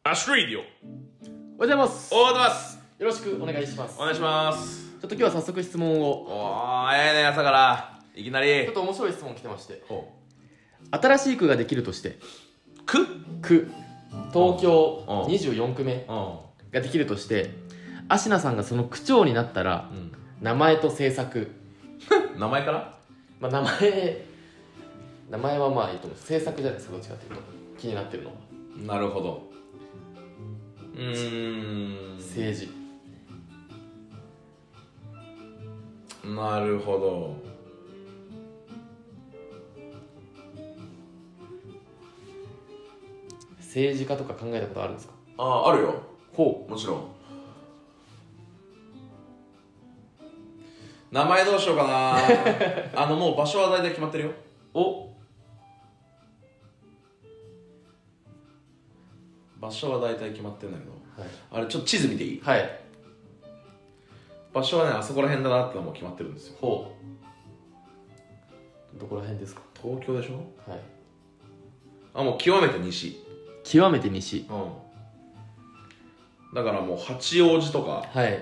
アシュレイディオ。 おはようございます。 おはようございます。 よろしくお願いします。 お願いします。 ちょっと今日は早速質問を。 おー、ええね、朝からいきなりちょっと面白い質問来てまして、 ほ新しい区ができるとして、 う区区東京うん 24区目うんができるとして、アシナさんがその区長になったら、名前と政策、 名前からまあ、名前はまあいいと思う。政策じゃないですか、どっちかというと気になってるのはなるほど。 政治。 なるほど。 政治家とか考えたことあるんですか？ あるよ。 ほもちろん。名前どうしようかな。もう場所は大体決まってるよ。 お場所は大体決まってるんだけど、 はいあれちょっと地図見ていい？ はい場所はね、あそこら辺だなってのはもう決まってるんですよ。 ほうどこら辺ですか？ 東京でしょ？ はいもう極めて西。 極めて西。 だからもう八王子とかはい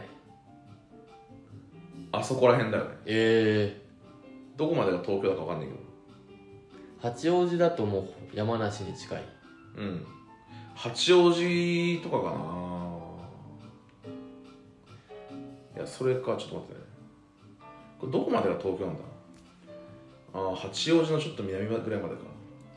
あそこら辺だよね。どこまでが東京だか分かんないけど。 八王子だともう山梨に近い。 八王子とかかな。いや、それか、ちょっと待ってね。これどこまでが東京なんだ。八王子のちょっと南ぐらいまでか。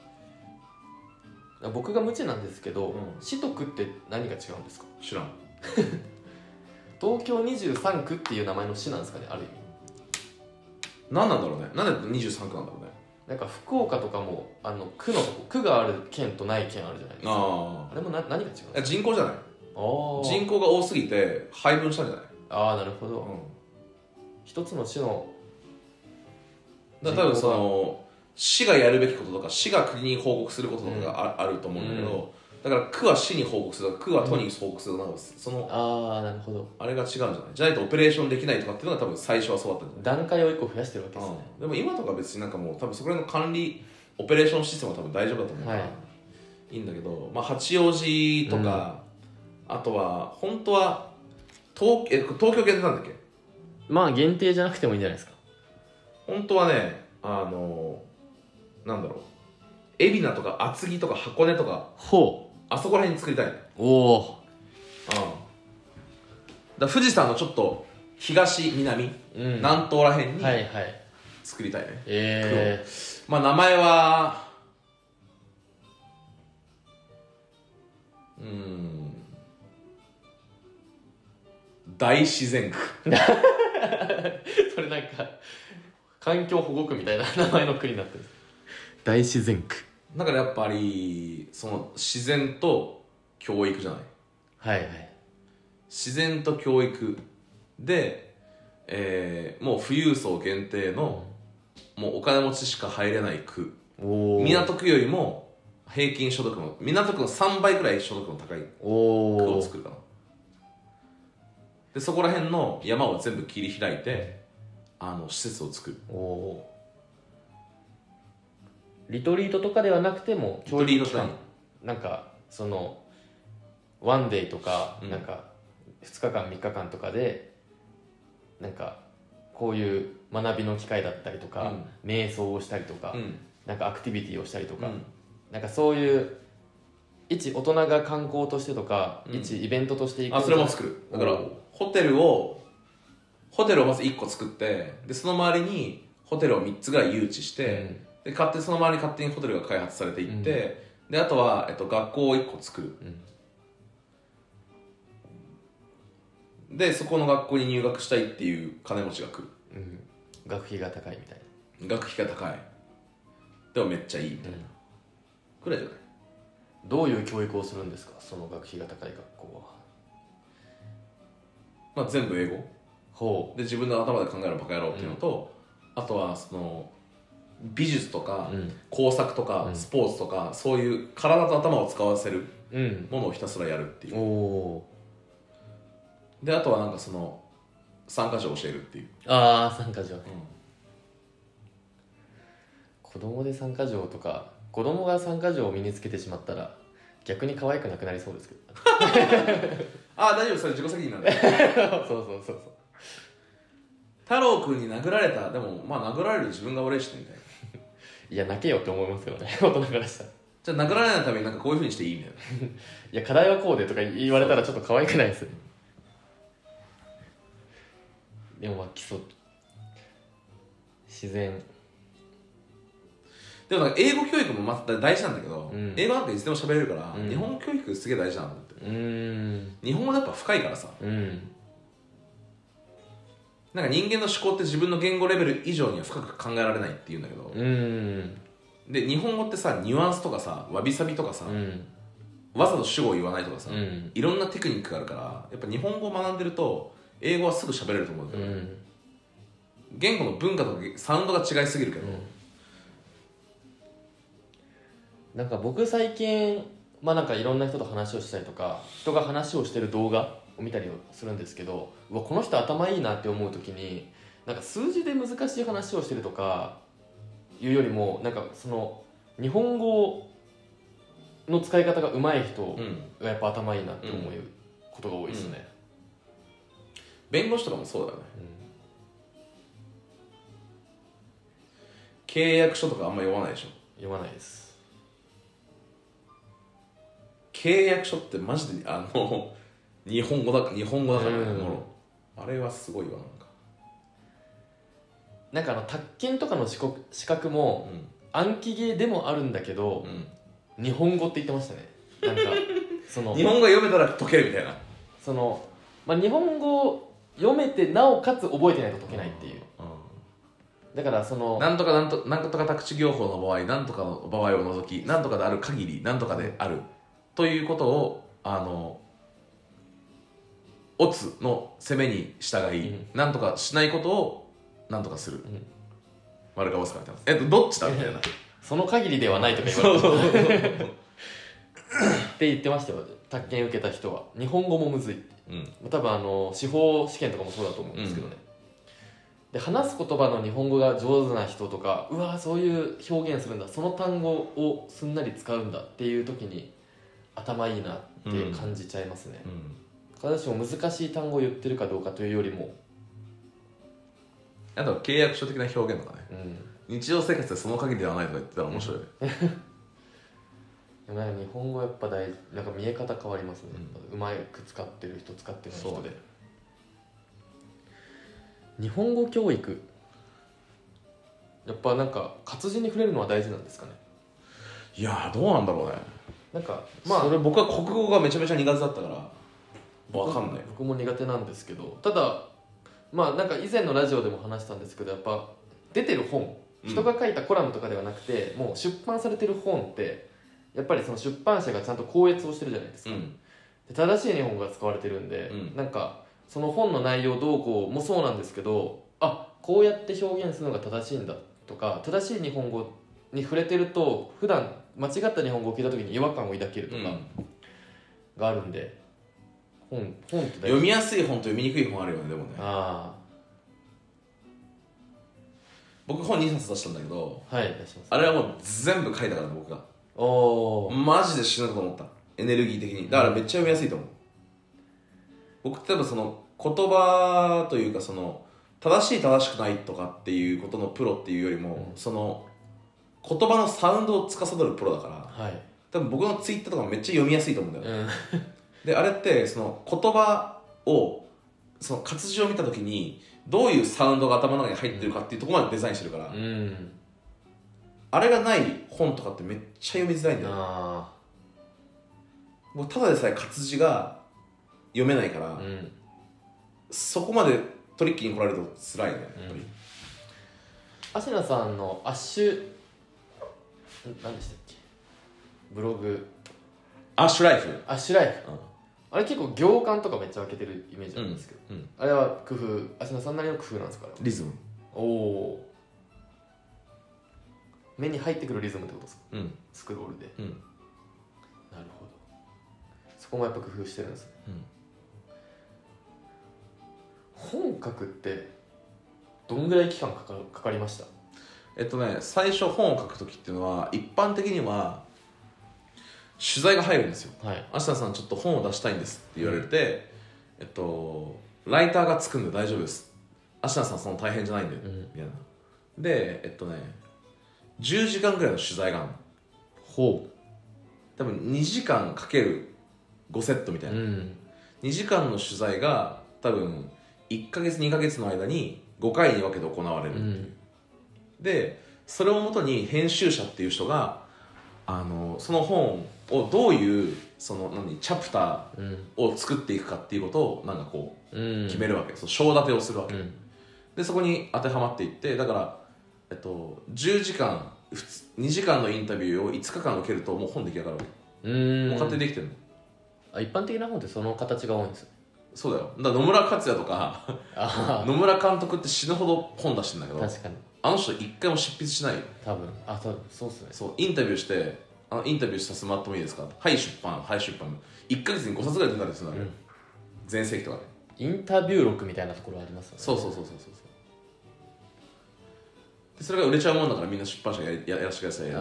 僕が無知なんですけど、 うん市と区って何が違うんですか？ 知らん。 東京23区っていう名前の市なんですかね、ある意味。 何なんだろうね。なんで23区なんだろうね。 なんか福岡とかも区がある県とない県あるじゃないですか。あれも何が違うんですか？ 人口じゃない。人口が多すぎて配分したんじゃない？ なるほど。一つの市のだから多分その市がやるべきこととか市が国に報告することとかがあると思うんだけど、だから区は市に報告するとか区は都に報告するとか、そのなるほど。 あれが違うんじゃない？じゃないとオペレーションできないとかっていうのが多分最初はそうだったんじゃない？ 段階を1個増やしてるわけですね。 でも今とか別になんかもう多分そこら辺の管理オペレーションシステムは多分大丈夫だと思うから、いいんだけど、八王子とか、あとは本当は東京限定なんだっけ？ まあ限定じゃなくてもいいんじゃないですか。 本当はね、なんだろう、海老名とか厚木とか箱根とかあそこら辺に作りたいね。だ富士山のちょっと東南、南東ら辺に作りたいね。名前は大自然区。 それなんか環境保護区みたいな名前の区になってる。大自然区。 だからやっぱりその自然と教育じゃない。自然と教育で、もう富裕層限定の、もうお金持ちしか入れない区。港区よりも平均所得の港区の3倍くらい所得の高い区を作るかな。でそこら辺の山を全部切り開いて施設を作る。 リトリートとかではなくても教育機関、なんかそのワンデーとか、なんか2日間3日間とかでなんかこういう学びの機会だったりとか、瞑想をしたりとか、なんかアクティビティをしたりとか、なんかそういう一大人が観光としてとか、一イベントとして行く。 それも作る。だからホテルをまず1個作って、でその周りにホテルを3つぐらい誘致して、でその周りに勝手にホテルが開発されていって、であとは、学校を1個作る、でそこの学校に入学したいっていう金持ちが来る、 学費が高いみたいな。学費が高いでもめっちゃいいみたいな、くらいじゃない？ どういう教育をするんですか、その学費が高い学校は？全部英語で自分の頭で考えるバカ野郎っていうのと、あとはその美術とか、工作とか、スポーツとか、そういう体と頭を使わせるものをひたすらやるっていう。であとはなんかその3か条教えるっていう。 3か条ね。子供で3か条とか、子供が3か条を身につけてしまったら逆に可愛くなくなりそうですけどああ大丈夫、それ自己責任なんでそう太郎くんに殴られた、でもまあ殴られる自分が悪いしねみたいな。 いや泣けよって思いますけどね大人からしたら。 じゃあ殴られないためになんかこういう風にしていいみたいな。 いや課題はこうでとか言われたらちょっと可愛くないです。でもまあ基礎自然でもなんか英語教育もまた大事なんだけど、英語なんかいつでも喋れるから、日本語教育すげえ大事だなと思って。日本語やっぱ深いからさ、なんか人間の思考って自分の言語レベル以上には深く考えられないって言うんだけど、で日本語ってさ、ニュアンスとかさ、わびさびとかさ、わざと主語を言わないとかさ、いろんなテクニックがあるから、やっぱ日本語を学んでると英語はすぐ喋れると思うんだよね。言語の文化とかサウンドが違いすぎるけど、 なんか僕最近まあなんかいろんな人と話をしたりとか、人が話をしてる動画を見たりをするんですけど、うわこの人頭いいなって思う時に、なんか数字で難しい話をしてるとかいうよりも、なんかその日本語の使い方が上手い人がやっぱ頭いいなって思うことが多いですね。 弁護士とかもそうだよね。契約書とかあんま読まないでしょ。 読まないです。 契約書ってマジで日本語だからね、あれはすごいわ。 なんか宅建とかの資格も、暗記ゲーでもあるんだけど、日本語って言ってましたね。なんかその日本語読めたら解けるみたいな。 その、まあ、日本語読めてなおかつ覚えてないと解けないっていう、だからそのなんとか宅地業法の場合、なんとかの場合を除き、なんとかである限りなんとかであるということをオツの攻めに従い、なんとかしないことをなんとかする、丸がオスから言ってます。どっちだみたいなその限りではないとか言われてって言ってましたよ、宅建受けた人は。日本語もむずいって、多分司法試験とかもそうだと思うんですけどね、で話す言葉の日本語が上手な人とか、うわそういう表現するんだ、その単語をすんなり使うんだっていう時に頭いいなって感じちゃいますね。必ずしも難しい単語を言ってるかどうかというよりも、 あと契約書的な表現とかね、日常生活でその限りではないとか言ってたら面白いね。 でもなんか日本語やっぱなんか見え方変わりますね、うまく使ってる人使ってない人で。日本語教育やっぱなんか活字に触れるのは大事なんですかね。 いやどうなんだろうね。 なんかまあそれ僕は国語がめちゃめちゃ苦手だったから分かんない。 僕も苦手なんですけど、ただまあなんか以前のラジオでも話したんですけど、やっぱ出てる本、人が書いたコラムとかではなくて、もう出版されてる本ってやっぱりその出版社がちゃんと校閲をしてるじゃないですか、で正しい日本語が使われてるんで、なんかその本の内容どうこうもそうなんですけど、あこうやって表現するのが正しいんだとか、正しい日本語に触れてると普段間違った日本語を聞いた時に違和感を抱けるとかがあるんで、本って大事。 読みやすい本と読みにくい本あるよね。でもね、僕本2冊出したんだけど、 はい、出します。 あれはもう全部書いたからね、僕が。マジで死ぬかと思った、エネルギー的に。だからめっちゃ読みやすいと思う。僕例えばその言葉というか、その正しい正しくないとかっていうことのプロっていうよりも、その言葉のサウンドを司るプロだから、多分僕のツイッターとかめっちゃ読みやすいと思うんだよ、であれってその言葉をその活字を見た時にどういうサウンドが頭の中に入ってるかっていうところまでデザインしてるから、あれがない本とかってめっちゃ読みづらいんだよ。もうただでさえ活字が読めないから、そこまでトリッキーに来られると辛いね、やっぱり。 アシナさんのアッシュ何でしたっけ、ブログアッシュライフ、 あれ結構行間とかめっちゃ開けてるイメージなんですけど、あれは工夫、アシナさんなりの工夫なんですか？ リズム。 目に入ってくるリズムってことですか？スクロールで、なるほど。そこもやっぱ工夫してるんですね。本書くってどんぐらい期間かかりました？ 最初本を書く時っていうのは一般的には取材が入るんですよ。 はい、 芦田さんちょっと本を出したいんですって言われて、ライターがつくんで大丈夫です、芦田さんその大変じゃないんで、みたいな。で10時間ぐらいの取材があるの。 ほう。 多分2時間かける5セットみたいな、2時間の取材が多分1ヶ月2ヶ月の間に5回に分けて行われる、でそれをもとに編集者っていう人がその本をどういうそのチャプターを作っていくかっていうことをなんかこう決めるわけ、その章立てをするわけ、でそこに当てはまっていって、だから10時間2時間のインタビューを5日間受けるともう本出来上がるわけ。もう勝手にできてるの。 一般的な本ってその形が多いんですよ。 そうだよ。だから野村克也とか野村監督って死ぬほど本出してんだけど、 確かにあの人一回も執筆しないよ。 多分そうっすね。 そう、インタビューしてインタビューさせてもらってもいいですか、はい出版、はい出版、1ヶ月に5冊ぐらい出たりするんだよ、全盛期とかでインタビュー録みたいなところありますよね。 そうでそれが売れちゃうもんだからみんな出版社がやらせてください、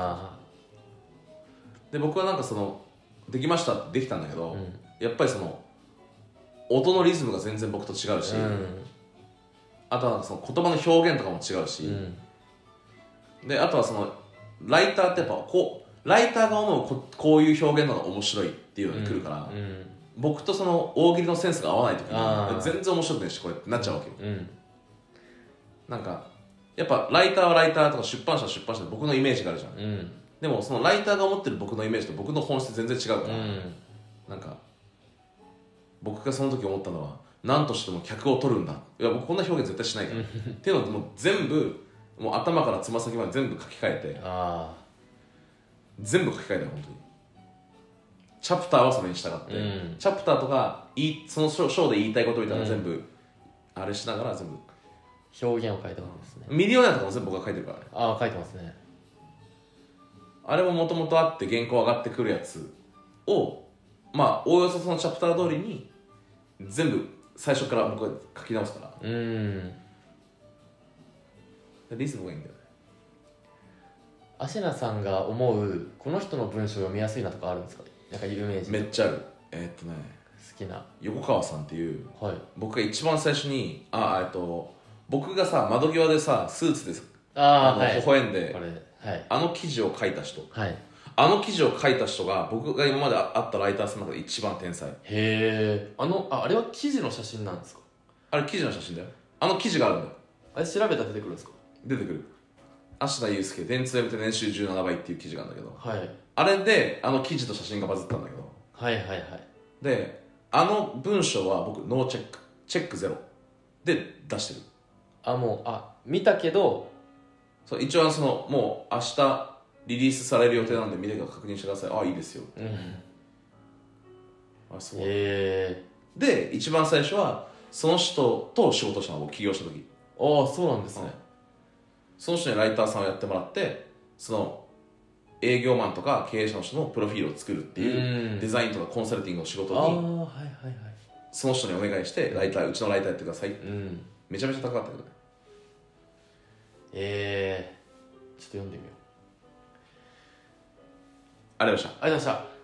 で僕はなんかそのできましたってできたんだけど、やっぱりその音のリズムが全然僕と違うし、あとはその言葉の表現とかも違うし、であとはそのライターってやっぱライターが思うこういう表現の方が面白いっていうのに来るから、僕とその大喜利のセンスが合わない時に全然面白くないしこれってなっちゃうわけよ、なんかやっぱライターはライターとか出版社は出版社で僕のイメージがあるじゃん、でもそのライターが持ってる僕のイメージと僕の本質全然違うから、なんか僕がその時思ったのは何としても客を取るんだ、いや僕こんな表現絶対しないからっていうのをもう全部もう頭からつま先まで全部書き換えて、全部書き換えたよ本当に。チャプターはそれに従って、チャプターとかその章で言いたいことみたいな全部、あれしながら全部表現を書いてますね。 ミリオネアとかも全部僕が書いてるからね。 書いてますね。 あれももともとあって原稿上がってくるやつをまあおおよそそのチャプター通りに全部最初から僕が書き直すから、リズムがいいんだよね。 アシナさんが思うこの人の文章読みやすいなとかあるんですか？なんか有名人めっちゃある。 好きな横川さんっていう、僕が一番最初に僕がさ窓際でさスーツで微笑んであの記事を書いた人、あの記事を書いた人が僕が今まで会ったライターさんの中で一番天才。 あれは記事の写真なんですか？ あれ記事の写真だよ。あの記事があるんだよ。 あれ調べたら出てくるんですか？ 出てくる。芦田祐介電通辞めて年収17倍っていう記事があるんだけど、あれであの記事と写真がバズったんだけど、であの文章は僕ノーチェックチェックゼロで出してる。 見たけどそう一応そのもう明日リリースされる予定なんで見てから確認してください。いいですよ、そうで一番最初はその人と仕事したの僕起業した時。 そうなんですね、 その人にライターさんをやってもらって、その営業マンとか経営者の人のプロフィールを作るっていうデザインとかコンサルティングの仕事にその人にお願いしてうちのライターやってくださいって、めちゃめちゃ高かったけどね。 ちょっと読んでみよう。 ありがとうございました。 ありがとうございました。